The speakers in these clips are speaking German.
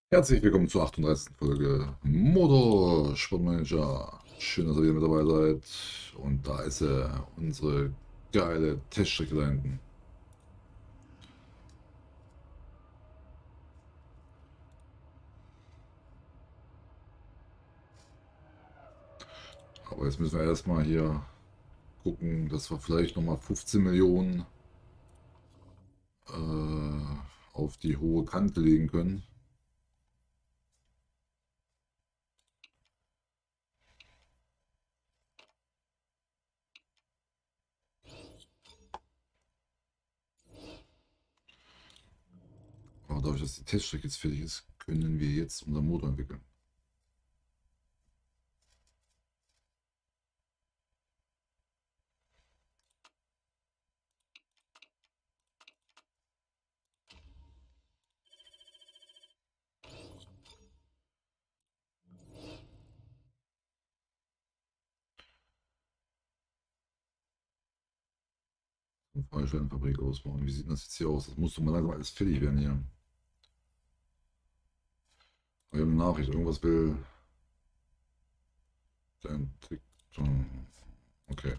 Herzlich willkommen zur 38. Folge Motorsportmanager. Schön, dass ihr wieder mit dabei seid. Und da ist er, unsere geile Teststrecke da hinten. Aber jetzt müssen wir erstmal hier gucken, dass wir vielleicht nochmal 15 Millionen auf die hohe Kante legen können. Aber dadurch, dass die Teststrecke jetzt fertig ist, können wir jetzt unseren Motor entwickeln. Und Fahrzeugenfabrik ausbauen. Wie sieht das jetzt hier aus? Das muss doch mal langsam alles fertig werden hier. Wir haben eine Nachricht. Irgendwas will der Entwicklung. Okay.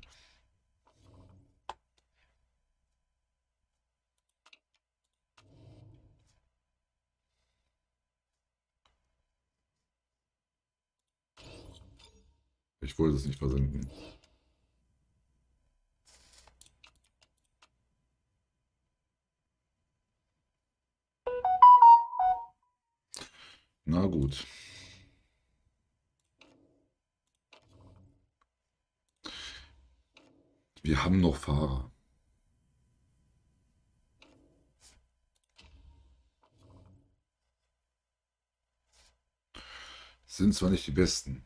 Ich wollte es nicht versenden. Na gut. Wir haben noch Fahrer. Sind zwar nicht die besten.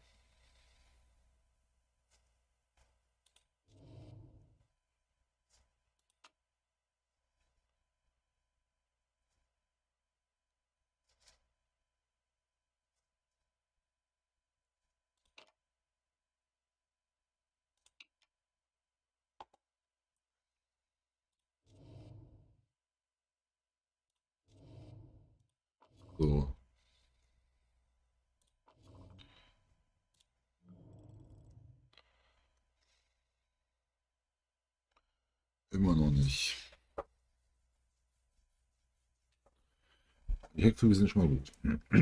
So, immer noch nicht. Die Heckflügel sind schon mal gut.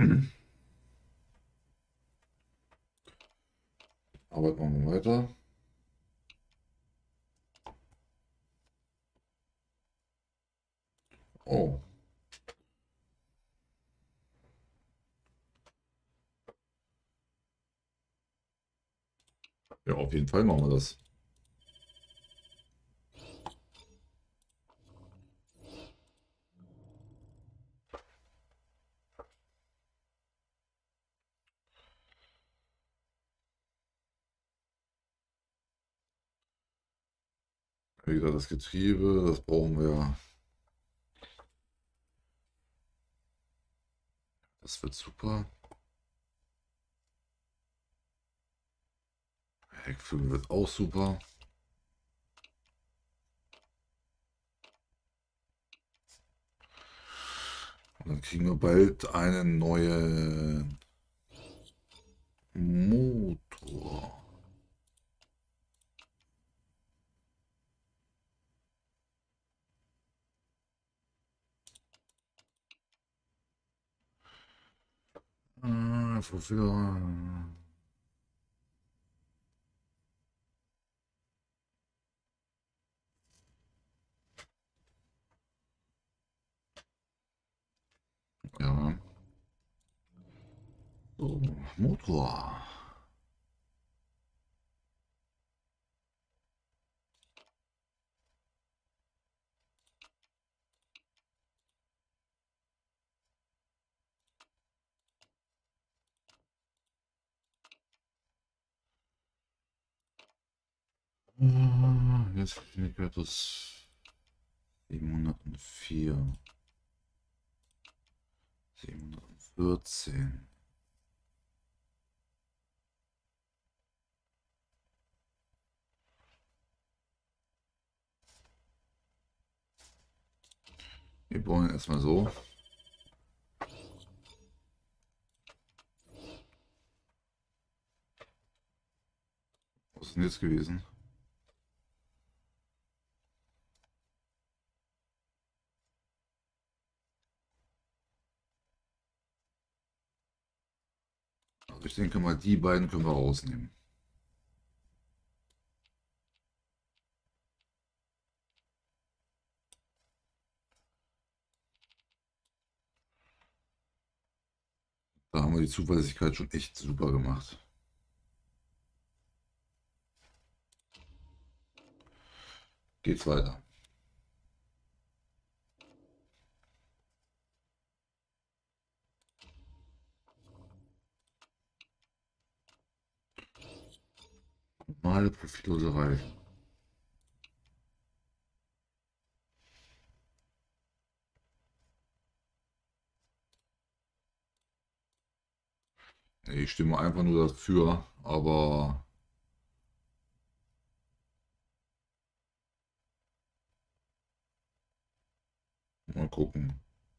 Arbeiten wir weiter. Oh, ja, auf jeden Fall machen wir das. Wie gesagt, das Getriebe, das brauchen wir. Das wird super. Heckflügel wird auch super. Und dann kriegen wir bald einen neuen Motor. Wofür? Ja. So, Motor. Jetzt Geschwindigkeit plus 704, 714. Wir bauen erstmal so. ist denn jetzt gewesen? Also ich denke mal, die beiden können wir rausnehmen. Da haben wir die Zuverlässigkeit schon echt super gemacht. Geht's weiter. Normale Profitloserei. Ich stimme einfach nur dafür, aber mal gucken.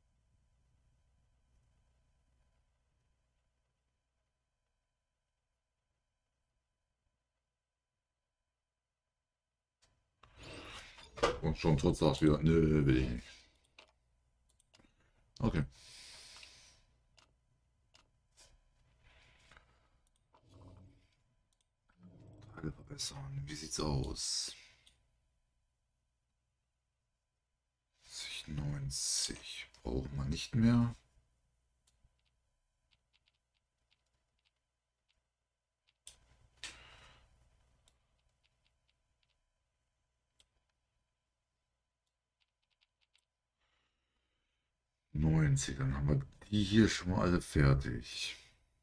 Und schon trotz sagst wieder, nö, will ich nicht. Okay. Teile verbessern. Wie sieht's aus? 90 brauchen wir nicht mehr. Neunzig, dann haben wir die hier schon mal alle fertig.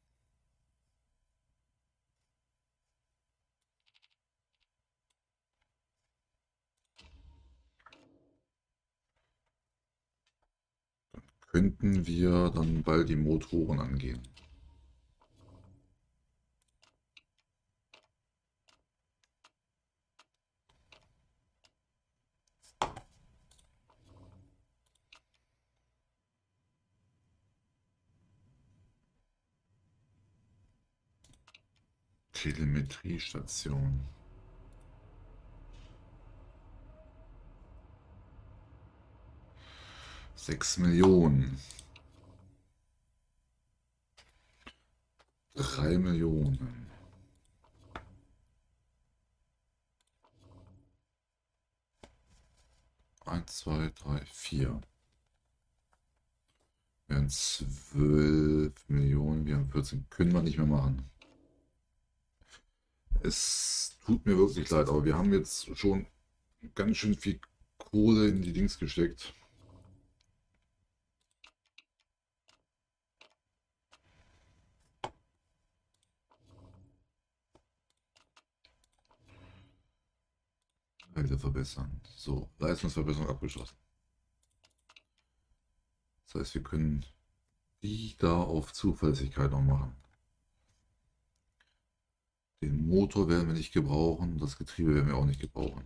Könnten wir dann bald die Motoren angehen. Telemetriestation. 6 Millionen. 3 Millionen. 1, 2, 3, 4. Wir haben 12 Millionen. Wir haben 14. Können wir nicht mehr machen. Es tut mir wirklich leid, aber wir haben jetzt schon ganz schön viel Kohle in die Dings gesteckt. Teile verbessern. So, Leistungsverbesserung abgeschlossen. Das heißt, wir können die da auf Zuverlässigkeit noch machen. Den Motor werden wir nicht gebrauchen, das Getriebe werden wir auch nicht gebrauchen.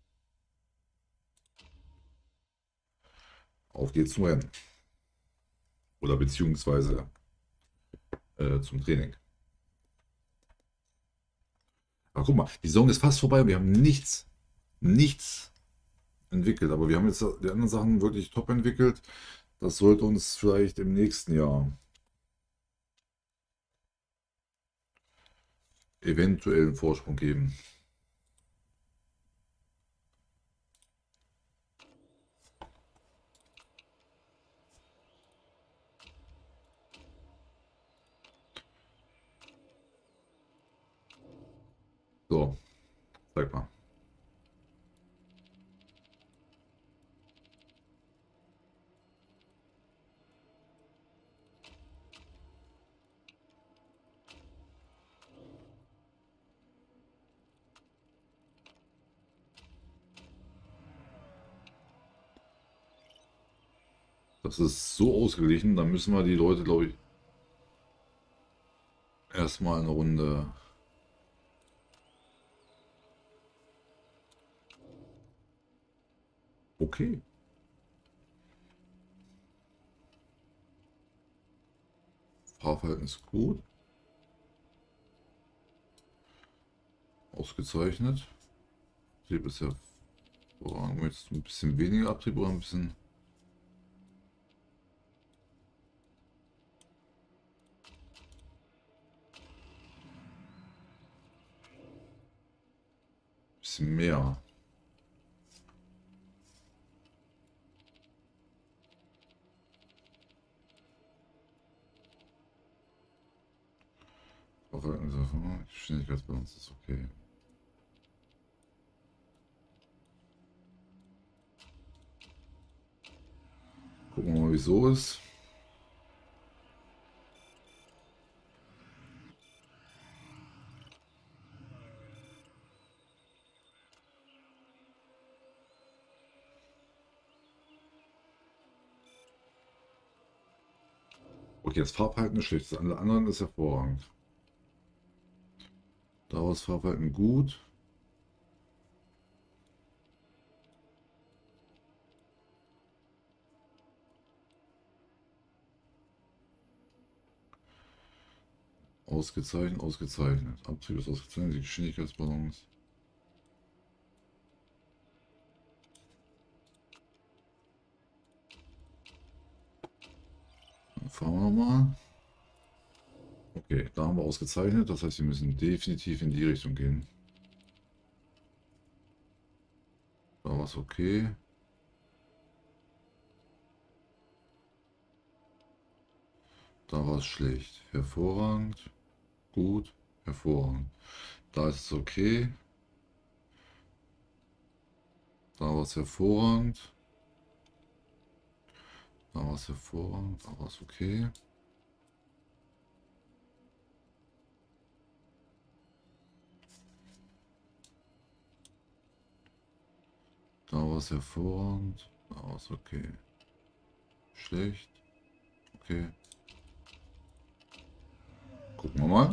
Auf geht's zum Rennen. Oder beziehungsweise zum Training. Aber guck mal, die Saison ist fast vorbei und wir haben nichts entwickelt. Aber wir haben jetzt die anderen Sachen wirklich top entwickelt. Das sollte uns vielleicht im nächsten Jahr eventuell einen Vorsprung geben. So, sag mal. Das ist so ausgeglichen, da müssen wir die Leute, glaube ich, erstmal eine Runde. Okay. Fahrverhalten ist gut. Ausgezeichnet. Trieb ist ja voran. Jetzt ein bisschen weniger Abtrieb oder ein bisschen. Bisschen mehr. Geschwindigkeitsbalance ist okay. Gucken wir mal, wieso ist. Okay, das Farbverhalten ist schlecht. Das andere ist hervorragend. Daraus Farbverhalten gut. Ausgezeichnet, ausgezeichnet. Abtrieb ist ausgezeichnet, die Geschwindigkeitsbalance. Dann fahren wir nochmal. Okay, da haben wir ausgezeichnet. Das heißt, wir müssen definitiv in die Richtung gehen. Da war es okay. Da war es schlecht. Hervorragend. Gut. Hervorragend. Da ist es okay. Da war es hervorragend. Da war es hervorragend. Da war es okay. Da war es hervorragend. Da war es okay. Schlecht. Okay. Gucken wir mal.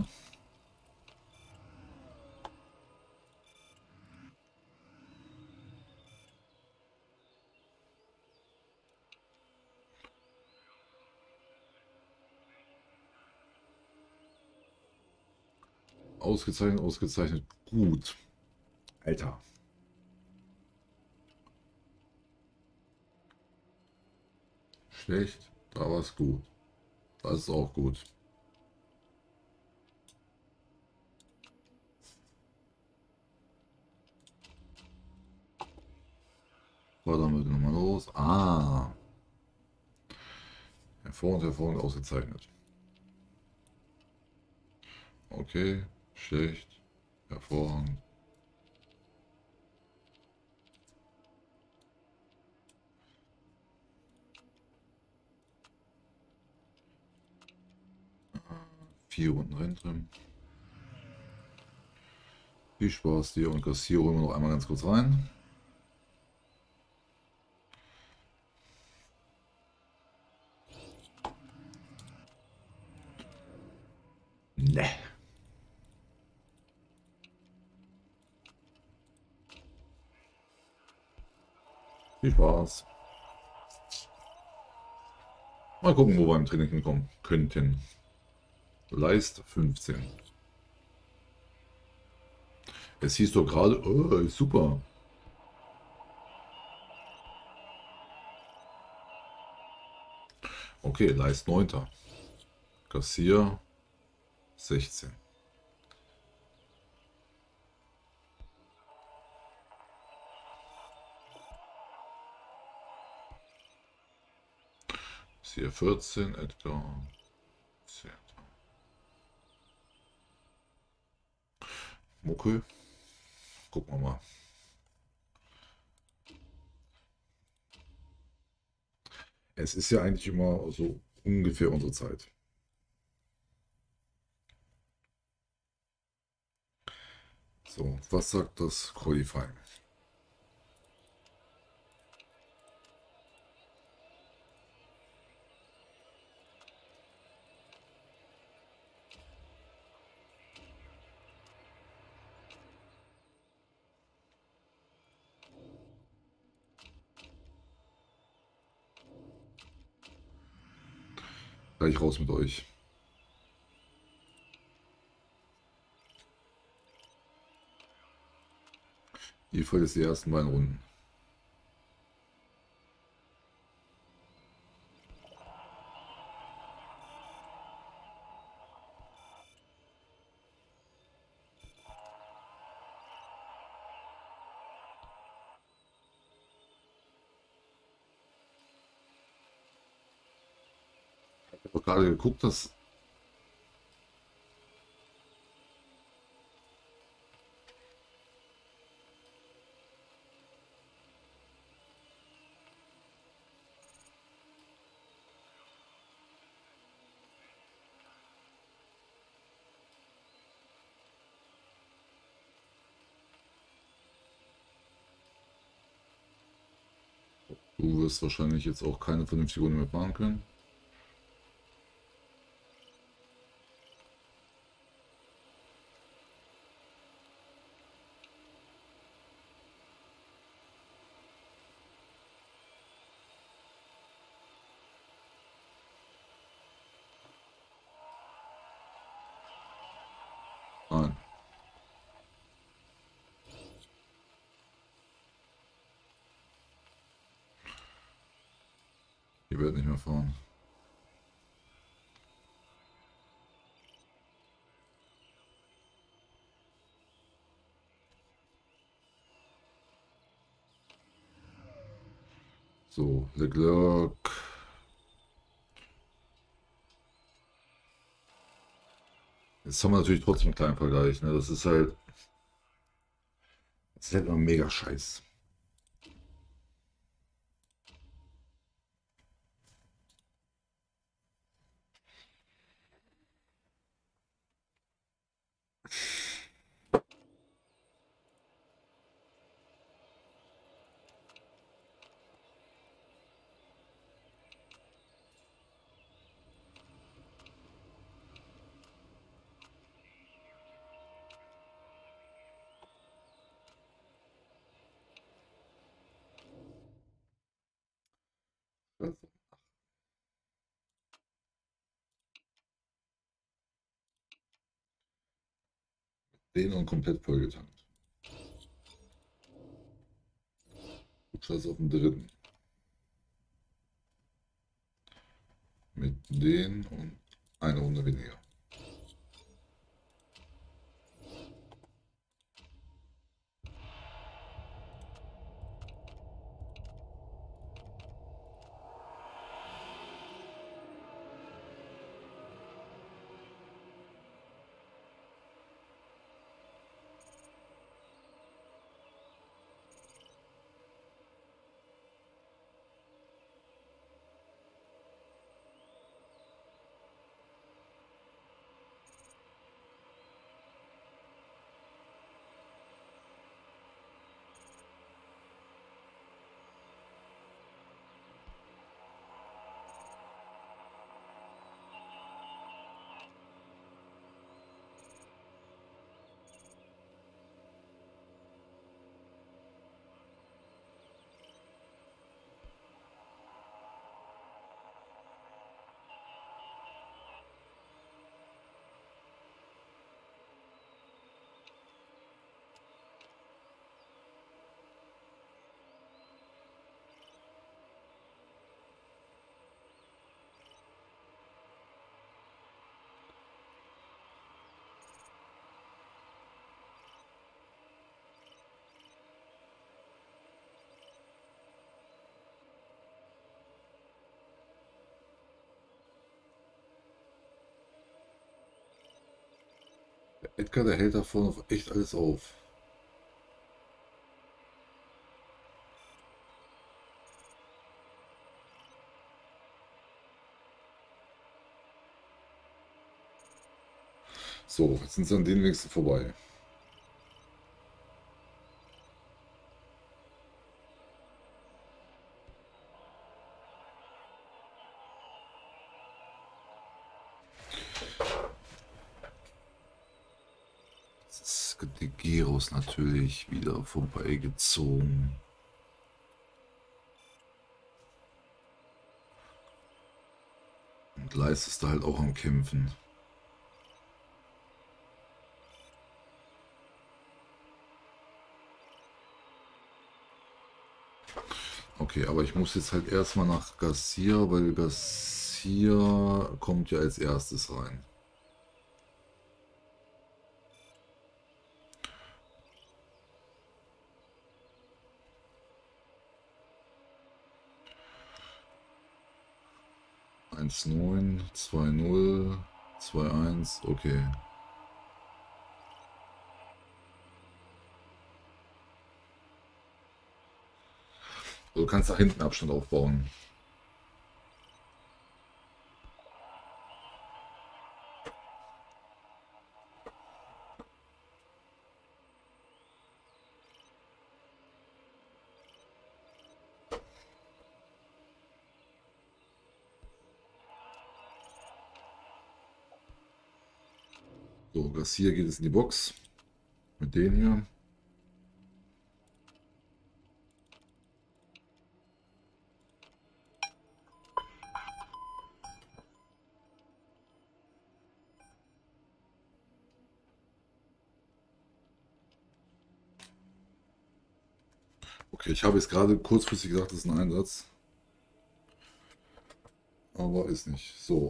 Ausgezeichnet, ausgezeichnet. Gut. Alter. Schlecht. Da war es gut. Das ist auch gut. War damit nochmal los. Ah. Hervorragend, hervorragend ausgezeichnet. Okay. Schlecht. Hervorragend. Vier Runden Renntrim. Viel Spaß dir und Kassier holen wir noch einmal ganz kurz rein. Ne. Viel Spaß. Mal gucken, wo wir im Training hinkommen könnten. Leist 15. Es hieß doch gerade, oh, super. Okay, Leist 9. Kassier 16. Kassier 14, Edgar 10. Okay, gucken wir mal. Es ist ja eigentlich immer so ungefähr unsere Zeit. So, was sagt das Qualifying? Gleich raus mit euch. Ihr folgt die ersten beiden Runden. Ich habe gerade geguckt, dass du wirst wahrscheinlich jetzt auch keine vernünftige Runde mehr fahren können. Nein. Ihr werdet nicht mehr fahren. So, Leclerc. Jetzt haben wir natürlich trotzdem einen kleinen Vergleich. Ne? Das ist halt immer mega scheiß. Den und komplett vollgetankt. Scheiß auf den dritten. Mit den und eine Runde weniger. Edgar, der hält da vorne auf echt alles auf. So, jetzt sind sie an den wenigsten vorbei. Jetzt ist die Gyros natürlich wieder vorbeigezogen. Und Leist ist da halt auch am Kämpfen. Okay, aber ich muss jetzt halt erstmal nach Garcia, weil Garcia kommt ja als erstes rein. Eins neun, 2-0, 2-1, okay. Du kannst da hinten Abstand aufbauen. So, Garcia geht jetzt in die Box. Mit denen hier. Okay, ich habe jetzt gerade kurzfristig gesagt, das ist ein Einsatz. Aber ist nicht. So,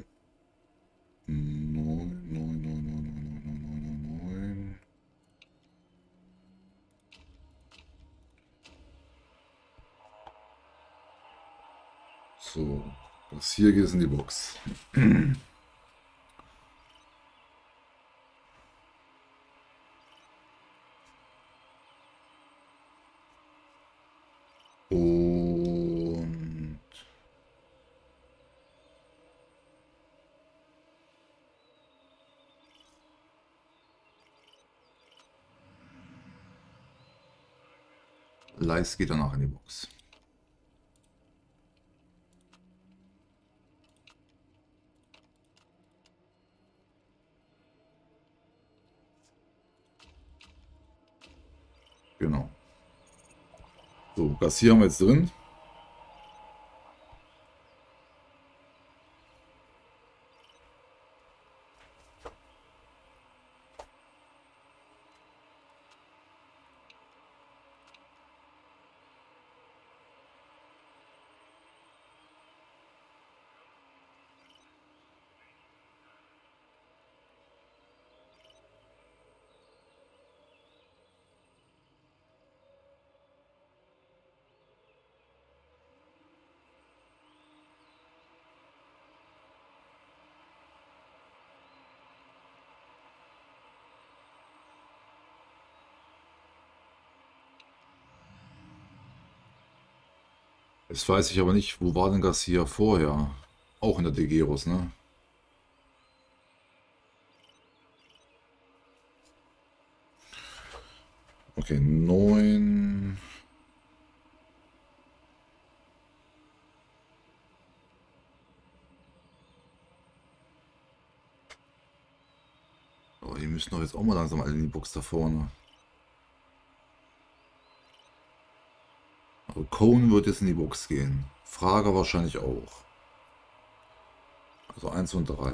9, 9, 9, 9, 9, 9, 9, 9. So, das hier geht es in die Box. Und Leis geht danach in die Box. Genau. So, Garcia haben wir jetzt drin. Jetzt weiß ich aber nicht, wo war denn Garcia vorher? Auch in der Degeros, ne? Okay, 9. Oh, die müssen doch jetzt auch mal langsam alle in die Box da vorne. Also Cone wird jetzt in die Box gehen. Frage wahrscheinlich auch. Also 1 und 3.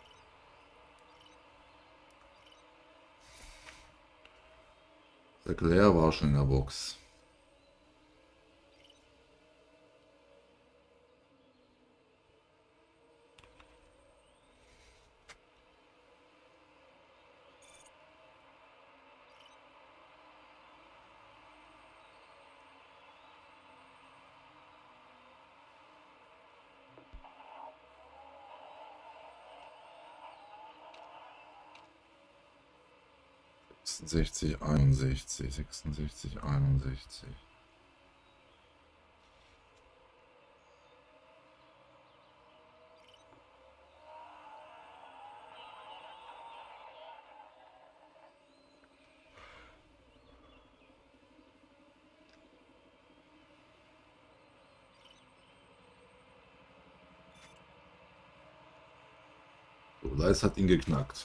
Der Claire war schon in der Box. Sechsundsechzig, 61, 66, 61. So, Leis hat ihn geknackt.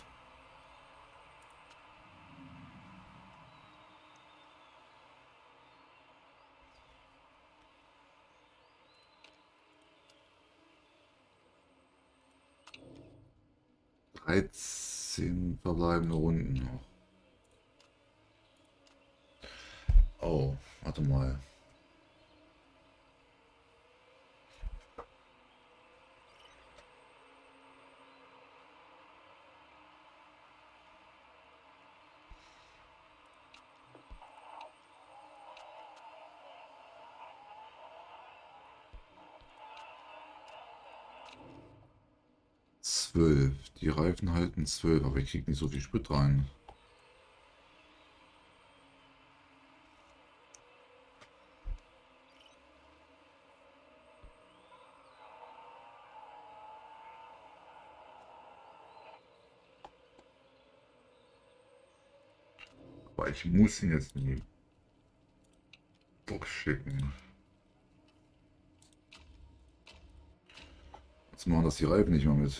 Dreizehn verbleibende Runden noch. Oh, warte mal. 12. Die Reifen halten 12, aber ich kriege nicht so viel Sprit rein. Aber ich muss ihn jetzt in die Box schicken. Jetzt machen das die Reifen nicht mehr mit.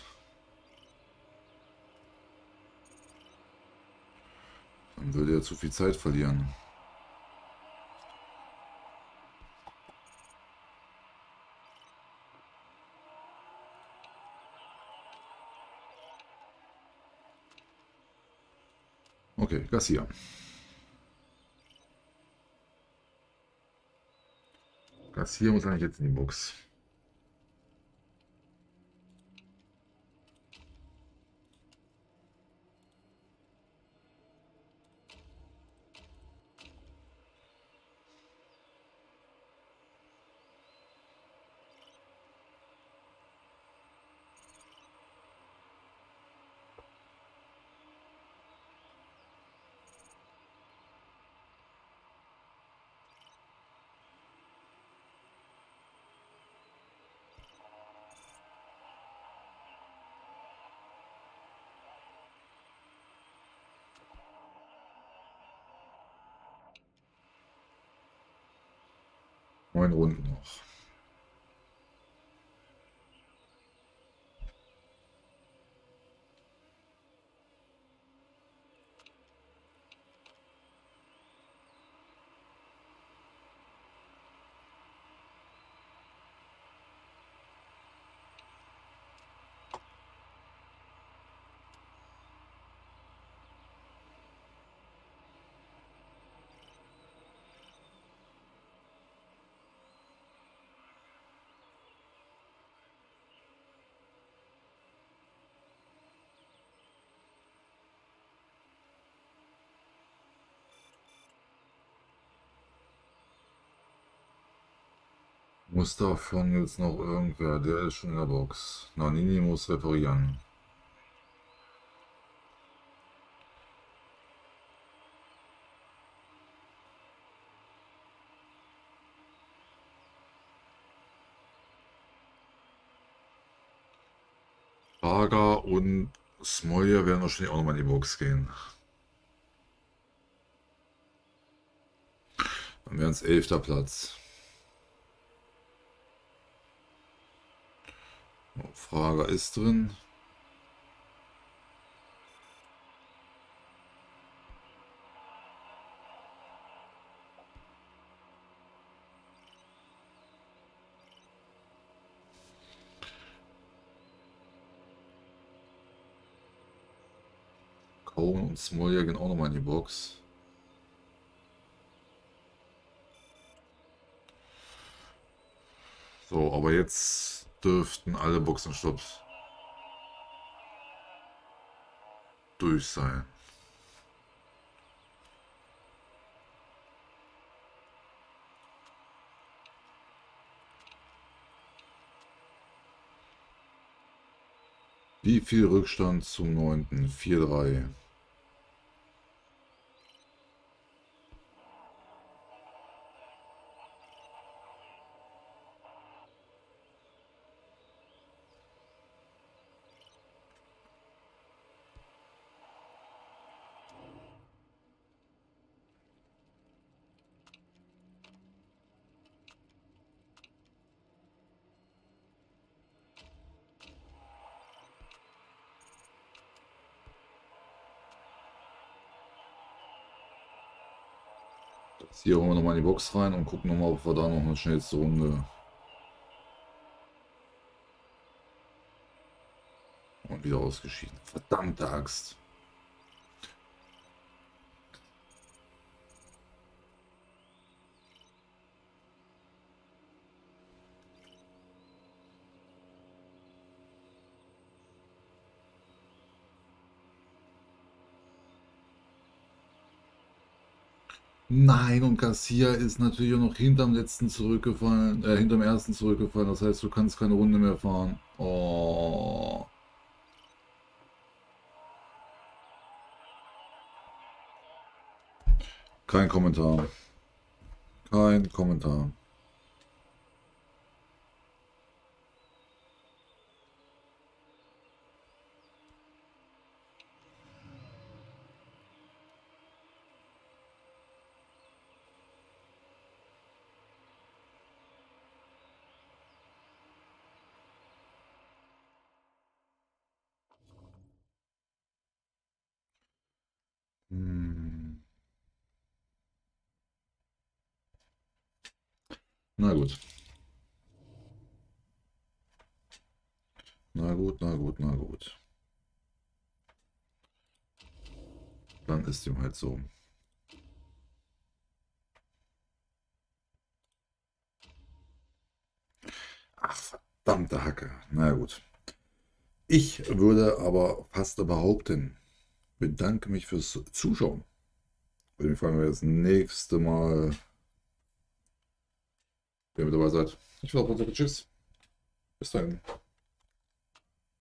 Dann würde er zu viel Zeit verlieren. Okay, Garcia. Garcia muss eigentlich jetzt in die Box. Neun Runden noch. Muss davon jetzt noch irgendwer? Der ist schon in der Box. Nannini muss reparieren. Barger und Smolja werden wahrscheinlich auch nochmal in die Box gehen. Dann wären es 11. Platz. Frager ist drin. Cohen und Smolja gehen auch nochmal in die Box. So, aber jetzt dürften alle Boxenstopps durch sein. Wie viel Rückstand zum 9.? 4-3. Hier holen wir nochmal in die Box rein und gucken nochmal, ob wir da noch eine schnellste Runde. Und wieder ausgeschieden. Verdammte Axt. Nein, und Garcia ist natürlich auch noch hinterm letzten zurückgefallen, hinterm ersten zurückgefallen. Das heißt, du kannst keine Runde mehr fahren. Oh. Kein Kommentar. Kein Kommentar. Na gut. Na gut, na gut, na gut. Dann ist ihm halt so. Ach, verdammte Hacke. Na gut. Ich würde aber fast behaupten, bedanke mich fürs Zuschauen. Würde mich freuen, wenn ihr das nächste Mal wieder mit dabei seid. Ich will auch tschüss. Bis dahin.